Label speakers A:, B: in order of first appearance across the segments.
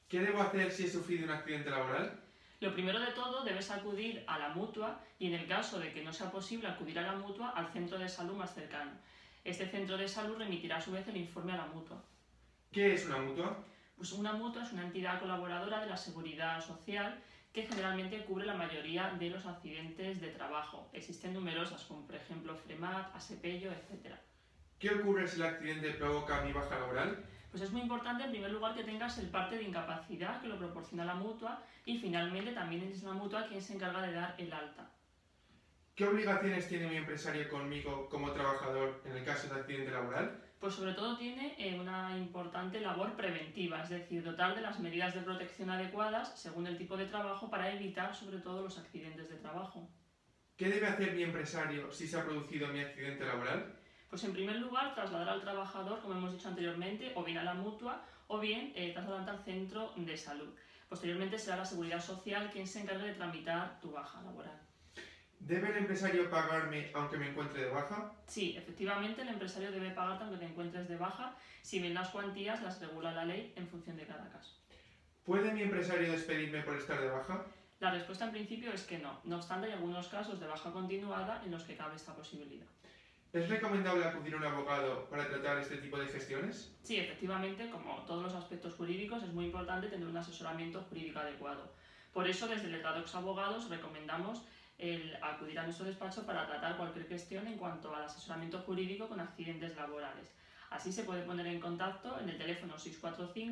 A: ¿Qué debo hacer si he sufrido un accidente laboral?
B: Lo primero de todo, debes acudir a la mutua y, en el caso de que no sea posible acudir a la mutua, al centro de salud más cercano. Este centro de salud remitirá a su vez el informe a la mutua.
A: ¿Qué es una mutua?
B: Pues una mutua es una entidad colaboradora de la Seguridad Social que generalmente cubre la mayoría de los accidentes de trabajo. Existen numerosas, como por ejemplo FREMAT, ASEPELLO, etc.
A: ¿Qué ocurre si el accidente provoca mi baja laboral?
B: Pues es muy importante, en primer lugar, que tengas el parte de incapacidad que lo proporciona la mutua y, finalmente, también es la mutua quien se encarga de dar el alta.
A: ¿Qué obligaciones tiene mi empresario conmigo como trabajador en el caso de accidente laboral?
B: Pues sobre todo tiene una importante labor preventiva, es decir, dotar de las medidas de protección adecuadas según el tipo de trabajo para evitar sobre todo los accidentes de trabajo.
A: ¿Qué debe hacer mi empresario si se ha producido mi accidente laboral?
B: Pues en primer lugar, trasladar al trabajador, como hemos dicho anteriormente, o bien a la mutua o bien trasladarte al centro de salud. Posteriormente será la Seguridad Social quien se encargue de tramitar tu baja laboral.
A: ¿Debe el empresario pagarme aunque me encuentre de baja?
B: Sí, efectivamente, el empresario debe pagarte aunque te encuentres de baja, si bien las cuantías las regula la ley en función de cada caso.
A: ¿Puede mi empresario despedirme por estar de baja?
B: La respuesta en principio es que no. No obstante, hay algunos casos de baja continuada en los que cabe esta posibilidad.
A: ¿Es recomendable acudir a un abogado para tratar este tipo de gestiones?
B: Sí, efectivamente, como todos los aspectos jurídicos, es muy importante tener un asesoramiento jurídico adecuado. Por eso, desde Letradox Abogados recomendamos acudir a nuestro despacho para tratar cualquier cuestión en cuanto al asesoramiento jurídico con accidentes laborales. Así se puede poner en contacto en el teléfono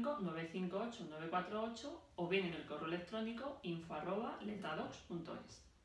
B: 645-958-948 o bien en el correo electrónico info@letradox.es.